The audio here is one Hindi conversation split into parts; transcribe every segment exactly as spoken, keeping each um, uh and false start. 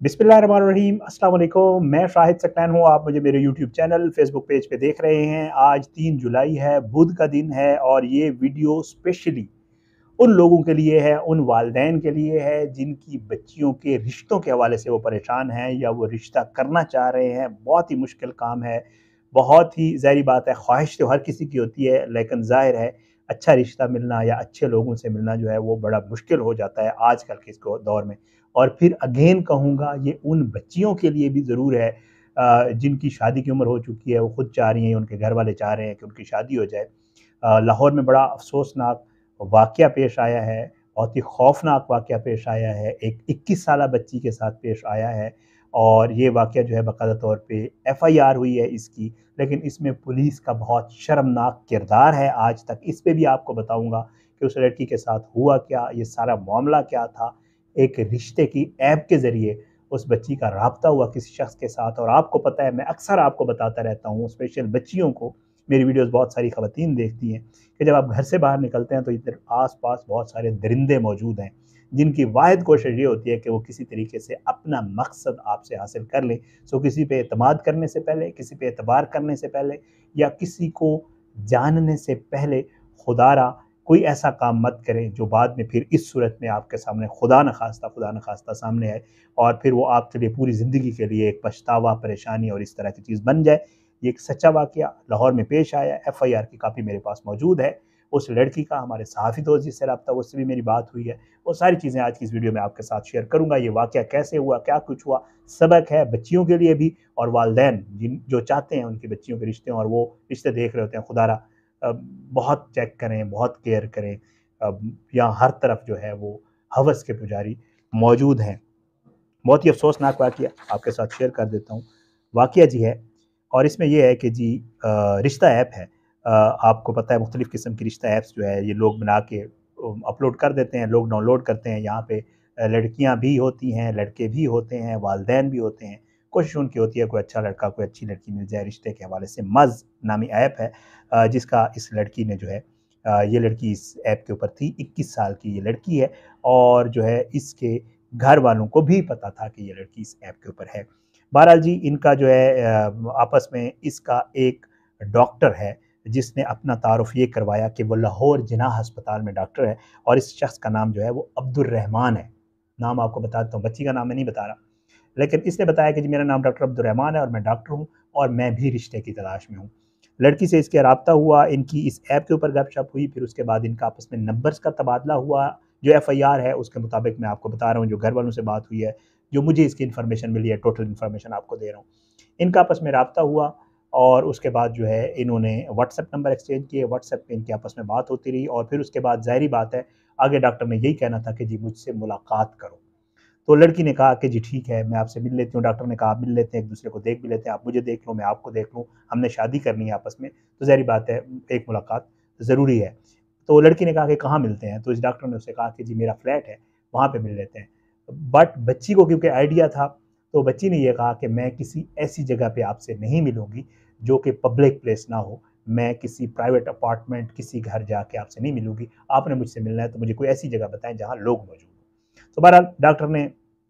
बिस्मिल्लाहिर्रहमानिर्रहीम अस्सलाम वालेकुम। मैं शाहिद सकलैन हूँ। आप मुझे मेरे यूट्यूब चैनल फेसबुक पेज पे देख रहे हैं। आज तीन जुलाई है, बुध का दिन है और ये वीडियो स्पेशली उन लोगों के लिए है, उन वालिदैन के लिए है जिनकी बच्चियों के रिश्तों के हवाले से वो परेशान हैं या वो रिश्ता करना चाह रहे हैं। बहुत ही मुश्किल काम है, बहुत ही ज़ाहिर बात है, ख्वाहिश तो हर किसी की होती है, लेकिन ज़ाहिर है अच्छा रिश्ता मिलना या अच्छे लोगों से मिलना जो है वो बड़ा मुश्किल हो जाता है आजकल के इसको दौर में। और फिर अगेन कहूँगा, ये उन बच्चियों के लिए भी ज़रूर है अ, जिनकी शादी की उम्र हो चुकी है, वो खुद चाह रही हैं, उनके घर वाले चाह रहे हैं कि उनकी शादी हो जाए। अ, लाहौर में बड़ा अफ़सोसनाक वाक़या पेश आया है, बहुत ही खौफ़नाक वाक़या पेश आया है, एक इक्कीस साला बच्ची के साथ पेश आया है और ये वाक़या जो है बाकायदा तौर पे एफ आई आर हुई है इसकी, लेकिन इसमें पुलिस का बहुत शर्मनाक किरदार है आज तक। इस पे भी आपको बताऊँगा कि उस लड़की के साथ हुआ क्या, ये सारा मामला क्या था। एक रिश्ते की ऐप के ज़रिए उस बच्ची का राब्ता हुआ किसी शख़्स के साथ और आपको पता है, मैं अक्सर आपको बताता रहता हूँ, स्पेशल बच्चियों को, मेरी वीडियोज़ बहुत सारी ख़वातीन देखती हैं कि जब आप घर से बाहर निकलते हैं तो इधर आस-पास बहुत सारे दरिंदे मौजूद हैं, जिनकी वाहिद कोशिश ये होती है कि वो किसी तरीके से अपना मकसद आपसे हासिल कर लें। सो किसी पे एतमाद करने से पहले, किसी पे एतबार करने से पहले या किसी को जानने से पहले खुदारा कोई ऐसा काम मत करें जो बाद में फिर इस सूरत में आपके सामने खुदा न खास्ता खुदा न खास्ता सामने आए और फिर वो आपके लिए पूरी ज़िंदगी के लिए एक पछतावा, परेशानी और इस तरह की चीज़ बन जाए। ये एक सच्चा वाक़या लाहौर में पेश आया, एफ आई आर की कापी मेरे पास मौजूद है। उस लड़की का हमारे सहाफ़ी दोस्त जिससे रब्ता, उससे भी मेरी बात हुई है। वो सारी चीज़ें आज की इस वीडियो में आपके साथ शेयर करूँगा। ये वाक़या कैसे हुआ, क्या कुछ हुआ, सबक है बच्चियों के लिए भी और वालिदैन जिन जो चाहते हैं उनकी बच्चियों के रिश्ते हों और वो रिश्ते देख रहे होते हैं, खुदारा अ, बहुत चेक करें, बहुत केयर करें। अब यहाँ हर तरफ जो है वो हवस के पुजारी मौजूद हैं। बहुत ही अफ़सोसनाक वाक़या आपके साथ शेयर कर देता हूँ। वाक़या जी है और इसमें ये है कि जी अ, रिश्ता ऐप है। अ, आपको पता है मुख़्तलिफ़ किस्म की रिश्ता ऐप्स जो है ये लोग बना के अ, अपलोड कर देते हैं, लोग डाउनलोड करते हैं। यहाँ पे अ, लड़कियाँ भी होती हैं, लड़के भी होते हैं, वालिदैन भी होते हैं। कोशिश उनकी होती है कोई अच्छा लड़का, कोई अच्छी लड़की मिल जाए रिश्ते के हवाले से। मज़ नामी ऐप है अ, जिसका इस लड़की ने जो है अ, ये लड़की इस ऐप के ऊपर थी, इक्कीस साल की ये लड़की है और जो है इसके घर वालों को भी पता था कि ये लड़की इस ऐप के ऊपर है। बहरहाल जी इनका जो है अ, आपस में इसका एक डॉक्टर है जिसने अपना तारुफ़ ये करवाया कि वो लाहौर जिनाह अस्पताल में डॉक्टर है और इस शख़्स का नाम जो है वो अब्दुर्रहमान है। नाम आपको बता देता हूँ, बच्ची का नाम मैं नहीं बता रहा। लेकिन इसने बताया कि जी मेरा नाम डॉक्टर अब्दुर्रहमान है और मैं डॉक्टर हूँ और मैं भी रिश्ते की तलाश में हूँ। लड़की से इसका राब्ता हुआ, इनकी इस ऐप के ऊपर गपशप हुई, फिर उसके बाद इनका आपस में नंबर्स का तबादला हुआ। जो एफ आई आर है उसके मुताबिक मैं आपको बता रहा हूँ, जो घर वालों से बात हुई है, जो मुझे इसकी इन्फॉर्मेशन मिली है, टोटल इन्फॉर्मेशन आपको दे रहा हूँ। इनका आपस में राब्ता हुआ और उसके बाद जो है इन्होंने व्हाट्सएप नंबर एक्सचेंज किए, व्हाट्सएप पे इनकी आपस में बात होती रही और फिर उसके बाद ज़ाहिर-सी बात है, आगे डॉक्टर ने यही कहना था कि जी मुझसे मुलाकात करो। तो लड़की ने कहा कि जी ठीक है, मैं आपसे मिल लेती हूँ। डॉक्टर ने कहा आप मिल लेते हैं, एक-दूसरे को देख भी लेते हैं, आप मुझे देख लो, मैं आपको देख लूँ, हमने शादी करनी है आपस में, तो ज़ाहिर बात है एक मुलाकात ज़रूरी है। तो लड़की ने कहा कि कहाँ मिलते हैं? तो इस डॉक्टर ने उससे कहा कि जी मेरा फ्लैट है, वहाँ पे मिल लेते हैं। बट बच्ची को क्योंकि आइडिया था, तो बच्ची ने ये कहा कि मैं किसी ऐसी जगह पे आपसे नहीं मिलूँगी, जो कि पब्लिक प्लेस ना हो। मैं किसी प्राइवेट अपार्टमेंट, किसी घर जाके आपसे नहीं मिलूँगी। आपने मुझसे मिलना है तो मुझे कोई ऐसी जगह बताएँ जहाँ लोग मौजूद हों। तो बहरहाल डॉक्टर ने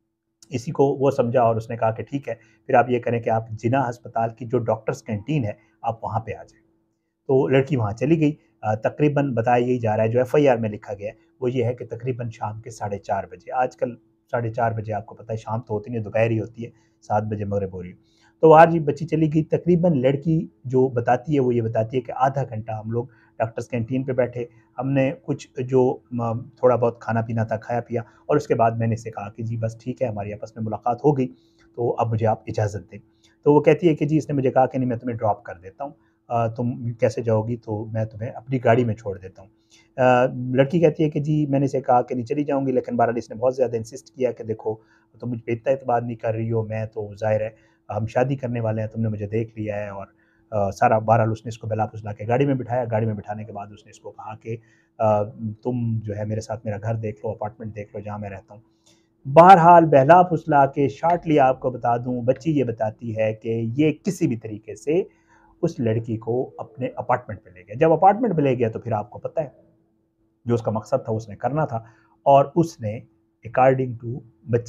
इसी को वो समझा और उसने कहा कि ठीक है, फिर आप ये करें कि आप जिन्ना अस्पताल की जो डॉक्टर्स कैंटीन है, आप वहाँ पे आ जाएँ। तो लड़की वहाँ चली गई। अ, तकरीबन बताया यही जा रहा है, जो एफ आई आर में लिखा गया है, वो ये है कि तकरीबन शाम के साढ़े चार बजे, आजकल साढ़े चार बजे आपको पता है शाम तो होती नहीं, दोपहर ही होती है, सात बजे मगरिब हो रही है। तो वहाँ जी बच्ची चली गई, तकरीबन लड़की जो बताती है, वो ये बताती है कि आधा घंटा हम लोग डॉक्टर्स कैंटीन पे बैठे, हमने कुछ जो म थोड़ा बहुत खाना-पीना था, खाया-पिया और उसके बाद मैंने इससे कहा कि जी बस ठीक है, हमारी आपस में मुलाकात हो गई, तो अब मुझे आप इजाज़त दें। तो वो कहती है कि जी इसने मुझे कहा कि नहीं मैं तुम्हें ड्रॉप कर देता हूँ। अ, तुम कैसे जाओगी? तो मैं तुम्हें अपनी गाड़ी में छोड़ देता हूँ। अ, लड़की कहती है कि जी मैंने इसे कहा कि नहीं चली जाऊँगी, लेकिन बहरहाल इसने बहुत ज़्यादा इंसिस्ट किया कि देखो तुम मुझ पे इतना एतमाद नहीं कर रही हो, मैं तो ज़ाहिर है हम शादी करने वाले हैं, तुमने मुझे देख लिया है और अ, सारा बहरहाल उसने इसको बहला-फुसला के गाड़ी में बिठाया। गाड़ी में बिठाने के बाद उसने इसको कहा कि अ, तुम जो है मेरे साथ मेरा घर देख लो, अपार्टमेंट देख लो जहाँ मैं रहता हूँ। बहरहाल बहला-फुसला के शॉर्टली आपको बता दूँ, बच्ची ये बताती है कि ये किसी भी तरीके से उस लड़की को अपने अपार्टमेंट पे ले गया। जब अपार्टमेंट पे ले गया तो फिर आपको पता है, जो उसका मकसद था उसने करना था और उसने अकॉर्डिंग टू बच्ची,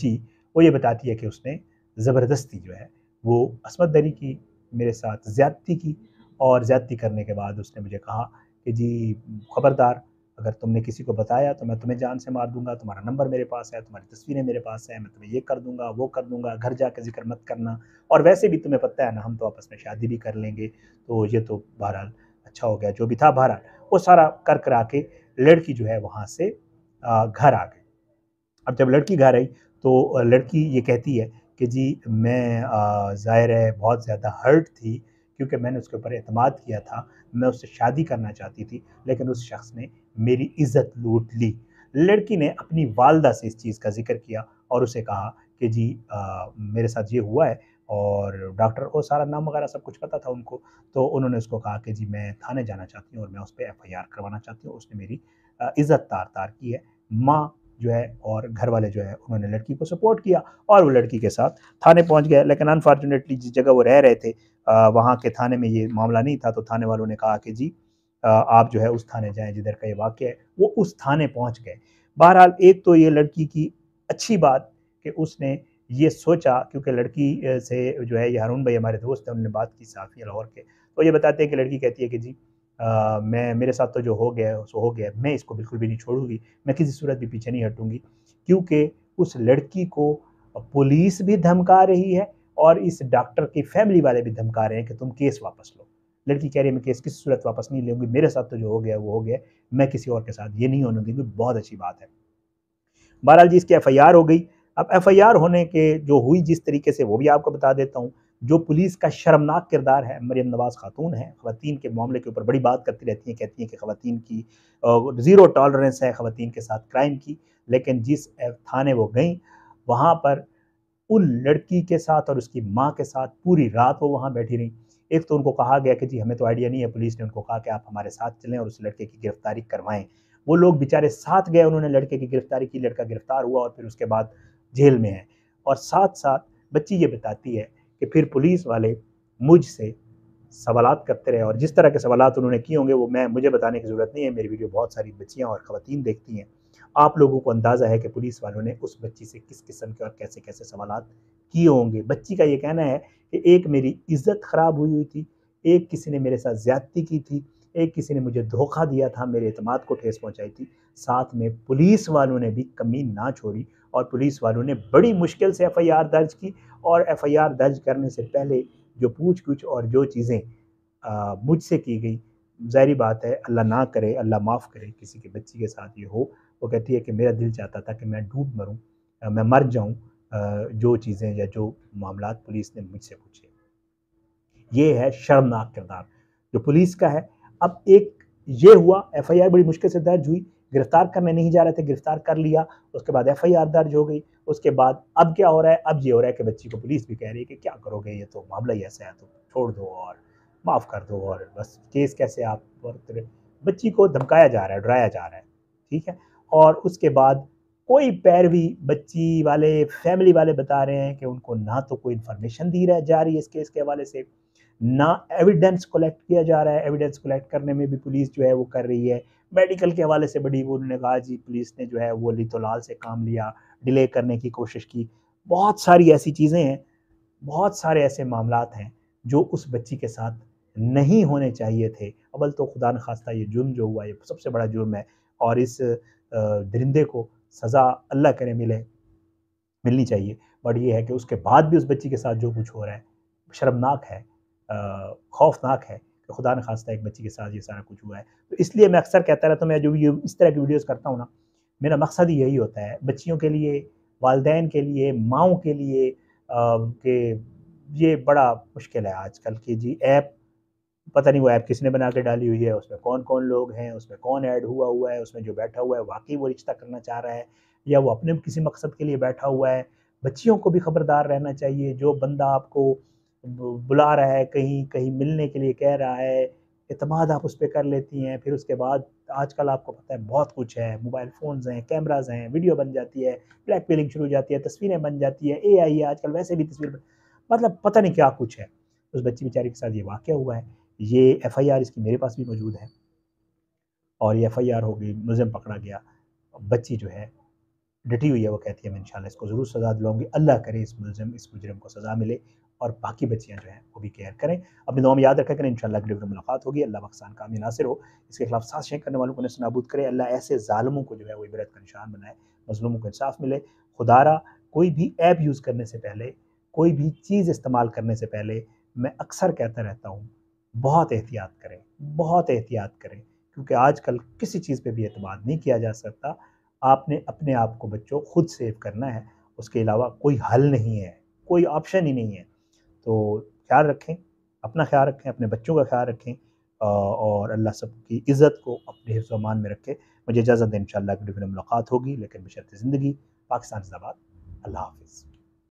वो ये बताती है कि उसने ज़बरदस्ती जो है वो असमत दरी की, मेरे साथ ज़्यादती की, और ज़्यादती करने के बाद उसने मुझे कहा कि जी खबरदार, अगर तुमने किसी को बताया तो मैं तुम्हें जान से मार दूँगा, तुम्हारा नंबर मेरे पास है, तुम्हारी तस्वीरें मेरे पास हैं, मैं तुम्हें ये कर दूँगा, वो कर दूँगा, घर जाके ज़िक्र मत करना, और वैसे भी तुम्हें पता है ना हम तो आपस में शादी भी कर लेंगे, तो ये तो बहरहाल अच्छा हो गया, जो भी था बहरहाल। वो सारा कर करा के लड़की जो है वहाँ से अ, घर आ गई। अब जब लड़की घर आई तो अ, लड़की ये कहती है कि जी मैं अ, ज़ाहिर है बहुत ज़्यादा हर्ट थी, क्योंकि मैंने उसके ऊपर एतमाद किया था, मैं उससे शादी करना चाहती थी, लेकिन उस शख्स ने मेरी इज़्ज़त लूट ली। लड़की ने अपनी वालदा से इस चीज़ का ज़िक्र किया और उसे कहा कि जी अ, मेरे साथ ये हुआ है, और डॉक्टर को सारा नाम वगैरह सब कुछ पता था उनको, तो उन्होंने उसको कहा कि जी मैं थाने जाना चाहती हूँ और मैं उस पे एफ आई आर करवाना चाहती हूँ, उसने मेरी अ, इज़्ज़त तार-तार की है। माँ जो है और घर वाले जो है उन्होंने लड़की को सपोर्ट किया और वो लड़की के साथ थाने पहुंच गए, लेकिन अनफॉर्चुनेटली जिस जगह वो रह रहे थे अ, वहाँ के थाने में ये मामला नहीं था, तो थाने वालों ने कहा कि जी अ, आप जो है उस थाने जाएं जिधर का ये वाक़या है। वो उस थाने पहुंच गए। बहरहाल एक तो ये लड़की की अच्छी बात कि उसने ये सोचा, क्योंकि लड़की अ, से जो है ये हारून भाई हमारे दोस्त हैं, उन्होंने बात की साफ़ी लाहौर के, तो ये बताते हैं कि लड़की कहती है कि जी अ, मैं मेरे साथ तो जो हो गया है सो हो गया है, मैं इसको बिल्कुल भी नहीं छोड़ूंगी, मैं किसी सूरत भी पीछे नहीं हटूंगी, क्योंकि उस लड़की को पुलिस भी धमका रही है और इस डॉक्टर की फैमिली वाले भी धमका रहे हैं कि तुम केस वापस लो। लड़की कह रही है मैं केस किसी सूरत वापस नहीं लूंगी, मेरे साथ तो जो हो गया वो हो गया, मैं किसी और के साथ ये नहीं होने दूंगी। बहुत अच्छी बात है। बहरहाल जी इसकी एफ आई आर हो गई। अब एफ आई आर होने के जो हुई जिस तरीके से वो भी आपको बता देता हूँ। जो पुलिस का शर्मनाक किरदार है, मरियम नवाज़ खातून है, ख़वातीन के मामले के ऊपर बड़ी बात करती रहती हैं, कहती हैं कि ख़वातीन की ज़ीरो टॉलरेंस है ख़वातीन के साथ क्राइम की, लेकिन जिस थाने वो गई वहाँ पर उन लड़की के साथ और उसकी माँ के साथ पूरी रात वो वहाँ बैठी रहीं। एक तो उनको कहा गया कि जी हमें तो आइडिया नहीं है, पुलिस ने उनको कहा कि आप हमारे साथ चलें और उस लड़के की गिरफ्तारी करवाएँ। वो लोग बेचारे साथ गए, उन्होंने लड़के की गिरफ्तारी की, लड़का गिरफ्तार हुआ और फिर उसके बाद जेल में है। और साथ-साथ बच्ची ये बताती है कि फिर पुलिस वाले मुझसे सवालात करते रहे, और जिस तरह के सवालात उन्होंने किए होंगे वो मैं मुझे बताने की ज़रूरत नहीं है, मेरी वीडियो बहुत सारी बच्चियाँ और ख़वातीन देखती हैं। आप लोगों को अंदाज़ा है कि पुलिस वालों ने उस बच्ची से किस किस्म के और कैसे-कैसे सवालात किए होंगे। बच्ची का ये कहना है कि एक मेरी इज़्ज़त ख़राब हुई हुई थी, एक किसी ने मेरे साथ ज़्यादती की थी, एक किसी ने मुझे धोखा दिया था, मेरे एतमाद को ठेस पहुँचाई थी। साथ में पुलिस वालों ने भी कमी ना छोड़ी और पुलिस वालों ने बड़ी मुश्किल से एफ आई आर दर्ज की, और एफ आई आर दर्ज करने से पहले जो पूछ-गुछ और जो चीज़ें अ, मुझसे की गई, ज़ाहिर बात है अल्लाह ना करे, अल्लाह माफ़ करे किसी की बच्ची के साथ ये हो। वो कहती है कि मेरा दिल चाहता था कि मैं डूब मरूँ, अ, मैं मर जाऊँ, अ, जो चीज़ें या जो मामलात पुलिस ने मुझसे पूछे। ये है शर्मनाक किरदार जो पुलिस का है। अब एक ये हुआ, एफ आई आर बड़ी मुश्किल से दर्ज हुई, गिरफ्तार करने नहीं जा रहे थे, गिरफ्तार कर लिया, उसके बाद एफ आई आर दर्ज हो गई। उसके बाद अब क्या हो रहा है, अब ये हो रहा है कि बच्ची को पुलिस भी कह रही है कि क्या करोगे, ये तो मामला ही ऐसा है, तो छोड़ दो और माफ़ कर दो, और बस केस कैसे आप, और तेरे बच्ची को धमकाया जा रहा है, डराया जा रहा है, ठीक है। और उसके बाद कोई पैरवी बच्ची वाले फैमिली वाले बता रहे हैं कि उनको ना तो कोई इन्फॉर्मेशन दी रहा जा रही है इस केस के हवाले से, ना एविडेंस कलेक्ट किया जा रहा है। एविडेंस कलेक्ट करने में भी पुलिस जो है वो कर रही है, मेडिकल के हवाले से बड़ी वो उन्होंने कहा जी पुलिस ने जो है वो लिथोलाल से काम लिया, डिले करने की कोशिश की। बहुत सारी ऐसी चीज़ें हैं, बहुत सारे ऐसे मामलात हैं जो उस बच्ची के साथ नहीं होने चाहिए थे। अव्वल तो खुदा न खास्ता ये जुर्म जो हुआ ये सबसे बड़ा जुर्म है, और इस अ, दरिंदे को सज़ा अल्लाह करे मिले, मिलनी चाहिए। बट ये है कि उसके बाद भी उस बच्ची के साथ जो कुछ हो रहा है, शर्मनाक है, अ, खौफ़नाक है कि खुदा न खास्ता एक बच्ची के साथ ये सारा कुछ हुआ है। तो इसलिए मैं अक्सर कहता रहता हूँ, मैं जो ये इस तरह की वीडियोज़ करता हूँ ना, मेरा मकसद ही यही होता है बच्चियों के लिए, वालिदैन के लिए, माँओं के लिए, अ, कि ये बड़ा मुश्किल है आजकल की जी ऐप, पता नहीं वो ऐप किसने बना के डाली हुई है, उसमें कौन-कौन लोग हैं, उसमें कौन ऐड हुआ हुआ है, उसमें जो बैठा हुआ है वाक़ई वो रिश्ता करना चाह रहा है या वो अपने किसी मकसद के लिए बैठा हुआ है। बच्चियों को भी खबरदार रहना चाहिए, जो बंदा आपको ब बुला रहा है, कहीं कहीं मिलने के लिए कह रहा है, एतमाद आप उस पे कर लेती हैं, फिर उसके बाद आजकल आपको पता है बहुत कुछ है, मोबाइल फ़ोन्स हैं, कैमराज़ हैं, वीडियो बन जाती है, ब्लैकमेलिंग शुरू हो जाती है, तस्वीरें बन जाती है, ए आई है आजकल वैसे भी तस्वीर, मतलब पता नहीं क्या कुछ है। उस बच्ची बेचारी के साथ ये वाक़या हुआ है। ये एफ आई आर इसकी मेरे पास भी मौजूद है, और ये एफ आई आर हो गई, मुलज़िम पकड़ा गया। बच्ची जो है डटी हुई है, वो कहती है मैं इंशाल्लाह इसको ज़रूर सज़ा दिलाऊँगी। अल्लाह करे इस मुलज़िम इस मुजरिम को सज़ा मिले और बाकी बच्चियाँ जो हैं वो भी केयर करें। अपनी दुआ में याद रखा करें, इंशाल्लाह अगली वीडियो में मुलाकात होगी। अल्लाह बख्शान कामी नासिर हो, इसके खिलाफ साज़िशें करने वालों को नेस्तनाबूद करे। अल्लाह ऐसे ज़ालिमों को जो है वो इबरत का निशान बनाए, मज़लूमों को इंसाफ मिले। खुदारा कोई भी ऐप यूज़ करने से पहले, कोई भी चीज़ इस्तेमाल करने से पहले मैं अक्सर कहता रहता हूँ, बहुत एहतियात करें, बहुत एहतियात करें, क्योंकि आजकल किसी चीज़ पे भी एतमाद नहीं किया जा सकता। आपने अपने आप को बच्चों खुद सेव करना है, उसके अलावा कोई हल नहीं है, कोई ऑप्शन ही नहीं है। तो ख़्याल रखें, अपना ख़्याल रखें, अपने बच्चों का ख़्याल रखें अ, और अल्लाह सबकी इज़्ज़त को अपने हिफ्ज़ व अमान में रखे। मुझे इजाज़त दें, इंशाअल्लाह अगली वीडियो में मुलाकात होगी, लेकिन बशर्ते ज़िंदगी। पाकिस्तान ज़िंदाबाद। अल्लाह हाफ़िज़।